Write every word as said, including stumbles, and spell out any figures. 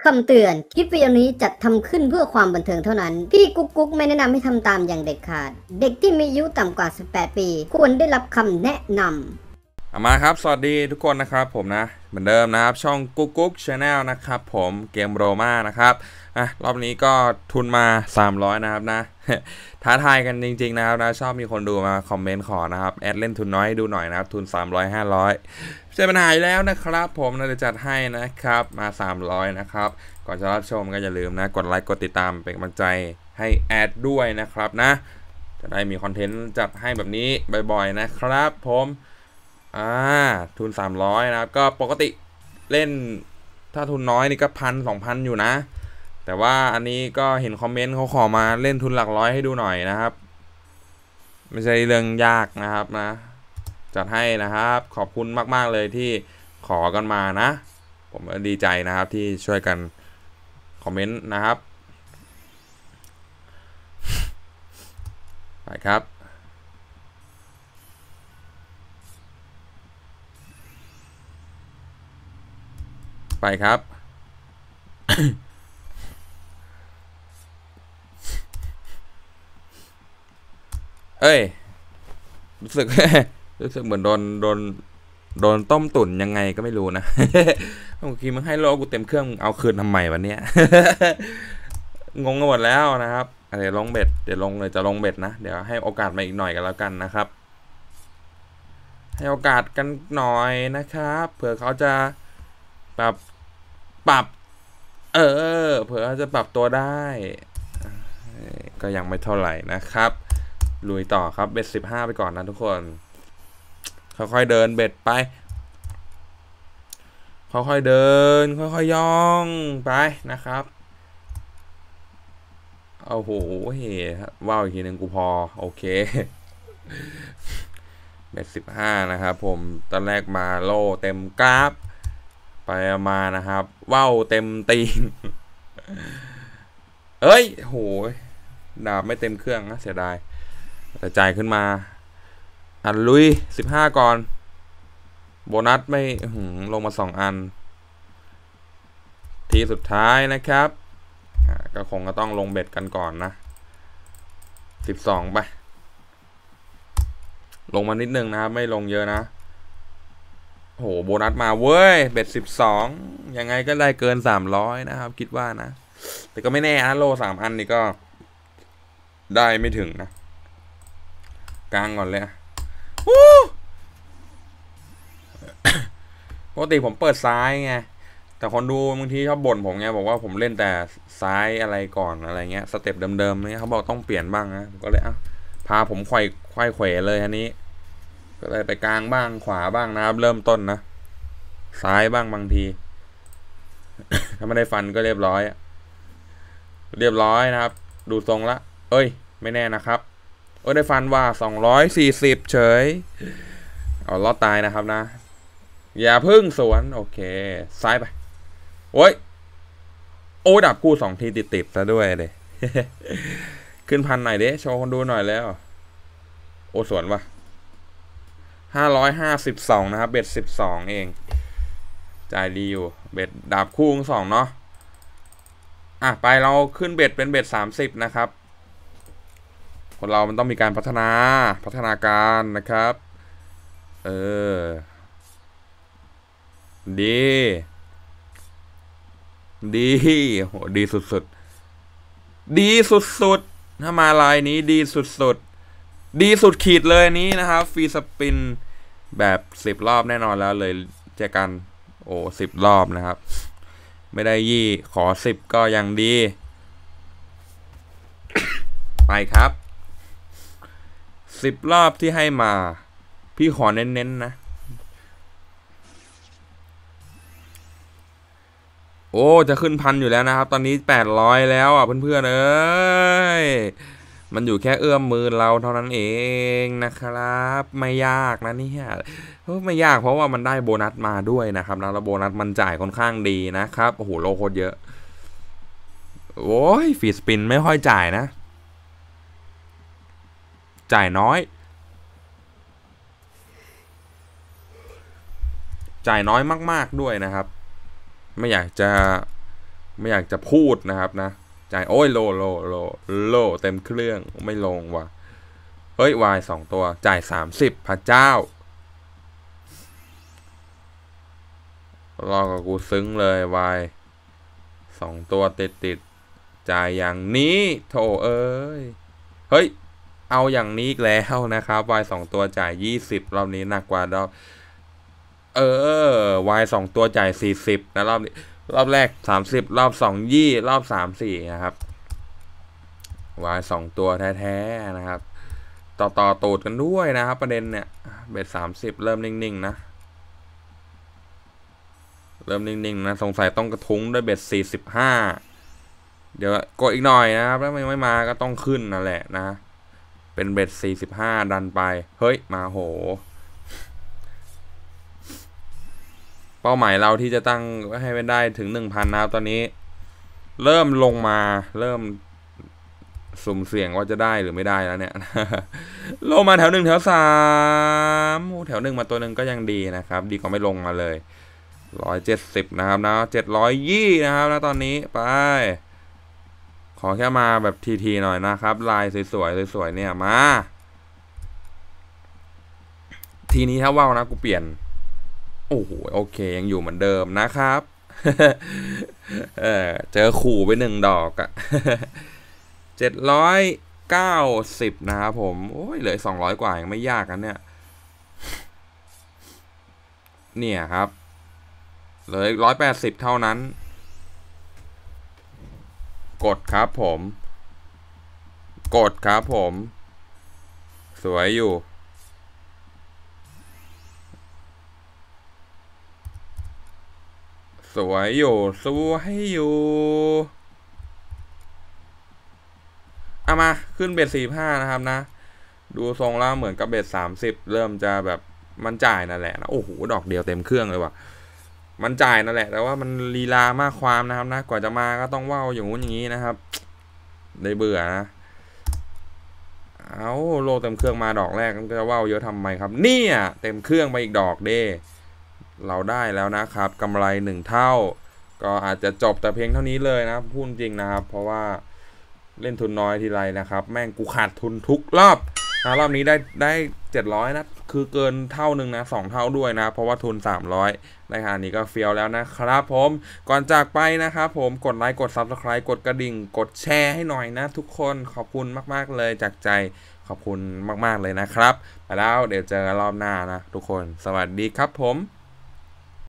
คำเตือนคลิปวิดีโอนี้จัดทำขึ้นเพื่อความบันเทิงเท่านั้นพี่กุ๊กกุ๊กไม่แนะนำให้ทำตามอย่างเด็ดขาดเด็กที่มีอายุต่ำกว่าสิบแปดปีควรได้รับคำแนะนำมาครับสวัสดีทุกคนนะครับผมนะเหมือนเดิมนะครับช่องกุ๊กกุ๊กชาแนลนะครับผมเกมโรม่านะครับอ่ะรอบนี้ก็ทุนมาสามร้อยนะครับนะท้าทายกันจริงๆนะครับนะชอบมีคนดูมาคอมเมนต์ขอนะครับแอดเล่นทุนน้อยให้ดูหน่อยนะครับทุนสามร้อย ห้าร้อยใช่ปัญหาแล้วนะครับผมเราจะจัดให้นะครับมาสามร้อยนะครับก่อนจะรับชมก็อย่าลืมนะกดไลค์กดติดตามเป็นกำลังใจให้แอดด้วยนะครับนะจะได้มีคอนเทนต์จัดให้แบบนี้บ่อยๆนะครับผมอ่าทุนสามร้อยนะครับก็ปกติเล่นถ้าทุนน้อยนี่ก็พันสองพันอยู่นะแต่ว่าอันนี้ก็เห็นคอมเมนต์เขาขอมาเล่นทุนหลักร้อยให้ดูหน่อยนะครับไม่ใช่เรื่องยากนะครับนะจัดให้นะครับขอบคุณมากๆเลยที่ขอกันมานะผมดีใจนะครับที่ช่วยกันคอมเมนต์นะครับไปครับไปครับ เอ้ยรู้สึก รู้สึกเหมือนโดนโดนโดนต้มตุ๋นยังไงก็ไม่รู้นะ เมื่อกี้มึงให้โลกูเต็มเครื่องเอาคืนทำไมวันเนี้ย งงกันหมดแล้วนะครับเดี๋ยวลงเบ็ดเดี๋ยวลงเลยจะลงเบ็ดนะเดี๋ยวให้โอกาสมาอีกหน่อยกันแล้วกันนะครับให้โอกาสกันหน่อยนะครับเผื่อเขาจะปรับปรับเออเผื่อเขาจะปรับตัวได้ก็ยังไม่เท่าไหร่นะครับลุยต่อครับเบ็ดสิบห้าไปก่อนนะทุกคนค่อยๆเดินเบ็ดไปค่อยๆเดินค่อยๆย่องไปนะครับโอ้โหเฮ้ว้าวอีกทีหนึ่งกูพอโอเคเบ็ดสิบห้านะครับผมตอนแรกมาโล่เต็มกราฟไปมานะครับว้าวเต็มตีนเอ้ยโหดาบไม่เต็มเครื่องนะเสียดายแต่จ่ายขึ้นมาอันลุยสิบห้าก่อนโบนัสไม่ลงมาสองอันทีสุดท้ายนะครับก็คงก็ต้องลงเบ็ดกันก่อนนะสิบสองไปลงมานิดนึงนะครับไม่ลงเยอะนะโหโบนัสมาเว้ยเบ็ดสิบสองยังไงก็ได้เกินสามร้อยนะครับคิดว่านะแต่ก็ไม่แน่นะโลสามอันนี่ก็ได้ไม่ถึงนะกลางก่อนเลยอะปกติผมเปิดซ้ายไงแต่คนดูบางทีชอบบ่นผมไงบอกว่าผมเล่นแต่ซ้ายอะไรก่อนอะไรเงี้ยสเต็ปเดิมๆเนี่ยเขาบอกต้องเปลี่ยนบ้างนะก็เลยอ่ะพาผมไขว่ไขว่เขวเลยอันนี้ก็เลยไปกลางบ้างขวาบ้างนะครับเริ่มต้นนะซ้ายบ้างบางทีถ้าไม่ได้ฟันก็เรียบร้อยเรียบร้อยนะครับดูทรงละเอ้ยไม่แน่นะครับโอ้ได้ฟันว่าสองร้อยสี่สิบเฉยเอาลอดตายนะครับนะอย่าพึ่งสวนโอเคซ้ายไปโอ้ยโอ้ดับกู้สองทีติดๆซะด้วยเลย ขึ้นพันหน่อยเด้โชว์คนดูหน่อยแล้วโอ้สวนวะห้าร้อยห้าสิบสองนะครับเบ็ดสิบสองเองจ่ายดีอยู่เบ็ดดาบคู่สองเนาะอ่ะไปเราขึ้นเบ็ดเป็นเบ็ดสามสิบนะครับคนเรามันต้องมีการพัฒนาพัฒนาการนะครับเออดีดีโหดีสุดๆดีสุดๆถ้ามาลายนี้ดีสุดๆดีสุดขีดเลยนี้นะครับฟรีสปินแบบสิบรอบแน่นอนแล้วเลยเจอกันโอ้สิบรอบนะครับไม่ได้ยี่ขอสิบก็ยังดี ไปครับสิบรอบที่ให้มาพี่ขอเน้นๆนะโอ้จะขึ้นพันอยู่แล้วนะครับตอนนี้แปดร้อยแล้วอ่ะเพื่อนๆเอ้ยมันอยู่แค่เอื้อมมือเราเท่านั้นเองนะครับไม่ยากนะเนี่ยไม่ยากเพราะว่ามันได้โบนัสมาด้วยนะครับนะแล้วโบนัสมันจ่ายค่อนข้างดีนะครับโอ้โหโลโคตรเยอะโอ้ยฟรีสปินไม่ค่อยจ่ายนะจ่ายน้อยจ่ายน้อยมากๆด้วยนะครับ ไม่อยากจะไม่อยากจะพูดนะครับนะจ่ายโอ้ยโลโลโลโลเต็มเครื่องไม่ลงว่ะเฮ้ยวายสองตัวจ่ายสามสิบพระเจ้ารอกับกูซึ้งเลยวายสองตัวติดติดจ่ายอย่างนี้โถเอ้ยเฮ้ยเอาอย่างนี้อีกแล้วนะครับวายสองตัวจ่ายยี่สิบรอบนี้หนักกว่ารอบเออวายสองตัวจ่ายสี่สิบนะรอบนี้รอบแรกสามสิบรอบสองยี่รอบสามสี่นะครับวายสองตัวแท้ๆนะครับต่อต่อตูดกันด้วยนะครับประเด็นเนี่ยเบ็ดสามสิบเริ่มนิ่งๆนะเริ่มนิ่งๆนะสงสัยต้องกระทุ้งด้วยเบ็ดสี่สิบห้าเดี๋ยวกดอีกหน่อยนะครับถ้าไม่มาก็ต้องขึ้นนั่นแหละนะเป็นเบ็ดสี่สิบห้าดันไปเฮ้ยมาโหเป้าหมายเราที่จะตั้งให้เป็นได้ถึง หนึ่งพัน นะครับตอนนี้เริ่มลงมาเริ่มสุ่มเสี่ยงว่าจะได้หรือไม่ได้แล้วเนี่ย ลงมาแถวหนึ่งแถวสามแถวหนึ่งมาตัวหนึ่งก็ยังดีนะครับดีกว่าไม่ลงมาเลยร้อยเจ็ดสิบนะครับนะเจ็ดร้อยยี่นะครับแล้วตอนนี้ไปขอแค่มาแบบทีๆหน่อยนะครับลายสวยๆสวยๆเนี่ยมาทีนี้ถ้าว่าวนะกูเปลี่ยนโอ้โหโอเคยังอยู่เหมือนเดิมนะครับ เออเจอขู่ไปหนึ่งดอกอะ เจ็ดร้อยเก้าสิบนะครับผมโอ้ยเหลือสองร้อยกว่ายังไม่ยากกันเนี่ยเนี่ยครับเหลือร้อยแปดสิบเท่านั้นกดครับผมกดครับผมสวยอยู่สวยอยู่สวยอยู่เอามาขึ้นเบ็ดสี่ห้านะครับนะดูทรงแล้วเหมือนกับเบ็ดสามสิบเริ่มจะแบบมันจ่ายนั่นแหละนะโอ้โหดอกเดียวเต็มเครื่องเลยว่ะมันจ่ายนั่นแหละแต่ว่ามันลีลามากความนะครับนะกว่าจะมาก็ต้องว่าวอย่างงู้นอย่างนี้นะครับได้เบื่อนะเอาโลเต็มเครื่องมาดอกแรกจะว่าวเยอะทำไมครับเนี่ยเต็มเครื่องไปอีกดอกเด้เราได้แล้วนะครับกำไรหนึ่งเท่าก็อาจจะจบแต่เพียงเท่านี้เลยนะพูดจริงนะครับเพราะว่าเล่นทุนน้อยทีไรนะครับแม่งกูขาดทุนทุกรอบนะรอบนี้ได้ได้เจ็ดร้อยนะคือเกินเท่านึงนะสองเท่าด้วยนะเพราะว่าทุนสามร้อยได้ขนาดนี้ก็เฟี้ยวแล้วนะครับผมก่อนจากไปนะครับผมกดไลค์กด ซับสไครบ์ กดกระดิ่งกดแชร์ให้หน่อยนะทุกคนขอบคุณมากๆเลยจากใจขอบคุณมากๆเลยนะครับไปแล้วเดี๋ยวเจอกันรอบหน้านะทุกคนสวัสดีครับผม